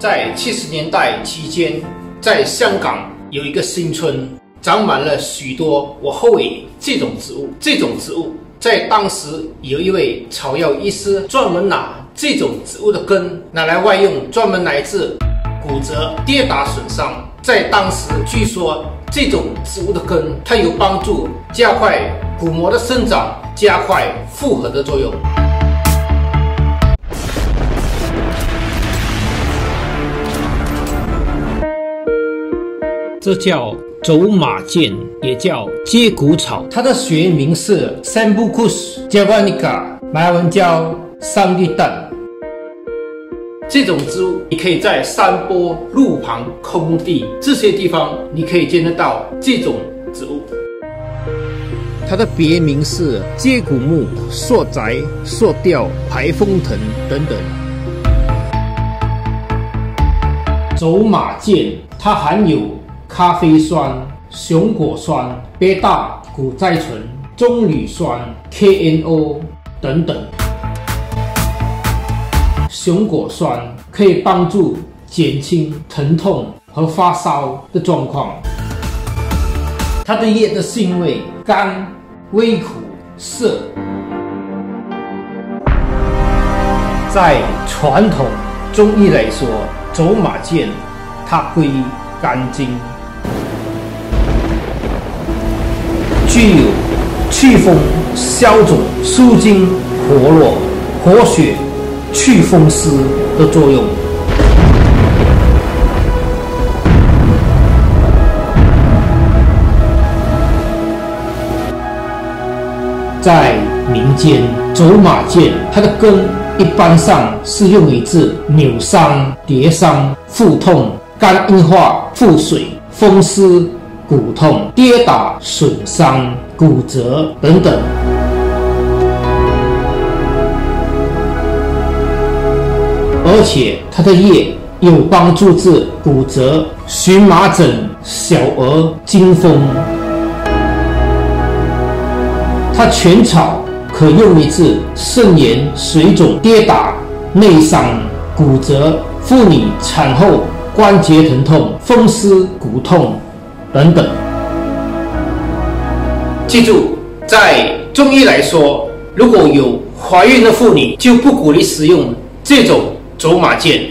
在70年代期间，在香港有一个新村，长满了许多我后尾这种植物。这种植物在当时有一位草药医师专门拿这种植物的根拿来外用，专门来治骨折、跌打损伤。在当时，据说这种植物的根它有帮助加快骨膜的生长，加快复合的作用。这叫走马剑，也叫接骨草。它的学名是 Sambucus javanica， 马来文叫桑玉蛋。这种植物你可以在山坡、路旁、空地这些地方，你可以见得到这种植物。它的别名是接骨木、硕宅、硕吊、排风藤等等。走马剑它含有咖啡酸、熊果酸、贝塔谷甾醇、棕榈酸、KNO 等等。熊果酸可以帮助减轻疼痛和发烧的状况。它的叶的性味甘、微苦、涩。在传统中医来说，走马剑它归肝经，具有祛风、消肿、舒筋活络、活血、祛风湿的作用。在民间，走马剑它的根一般上是用于治扭伤、跌伤、腹痛、肝硬化、腹水、风湿、骨痛、跌打、损伤、骨折等等。而且它的叶有帮助治骨折、荨麻疹、小儿惊风。它全草可用于治肾炎、水肿、跌打、内伤、骨折、妇女产后关节疼痛、风湿骨痛等等。记住，在中医来说，如果有怀孕的妇女，就不鼓励使用这种走马剑。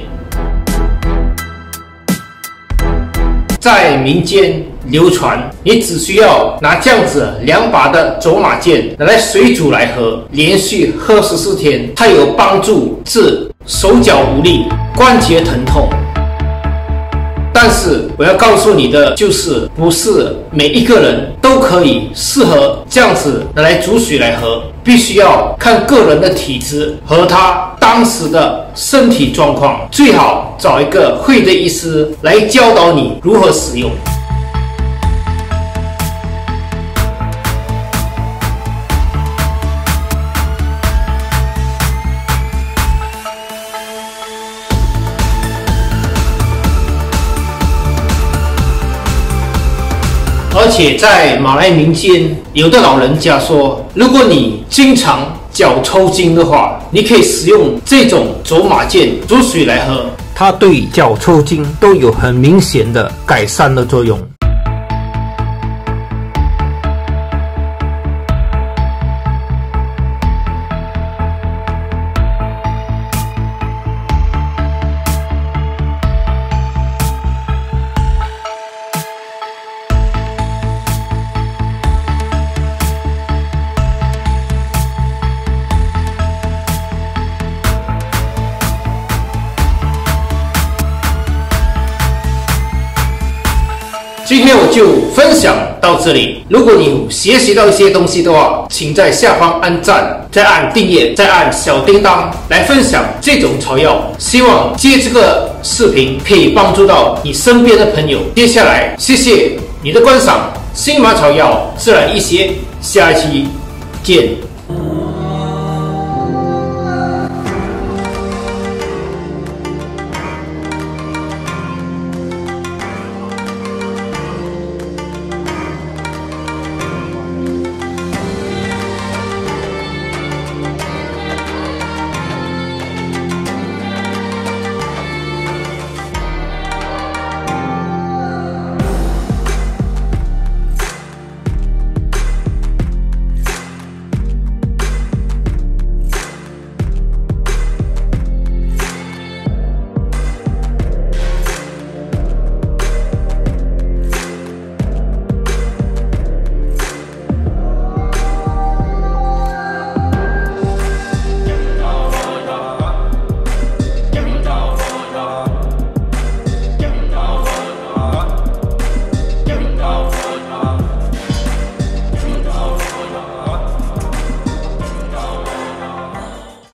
在民间流传，你只需要拿这样子2把的走马剑拿来水煮来喝，连续喝14天，它有帮助治手脚无力、关节疼痛。但是我要告诉你的就是，不是每一个人都可以适合这样子拿来煮水来喝，必须要看个人的体质和他当时的身体状况，最好找一个会的医师来教导你如何使用。而且在马来民间，有的老人家说，如果你经常脚抽筋的话，你可以使用这种走马剑煮水来喝，它对脚抽筋都有很明显的改善的作用。今天我就分享到这里。如果你有学习到一些东西的话，请在下方按赞，再按订阅，再按小叮当来分享这种草药。希望借这个视频可以帮助到你身边的朋友。接下来，谢谢你的观赏，新马草药自然医学，下一期见。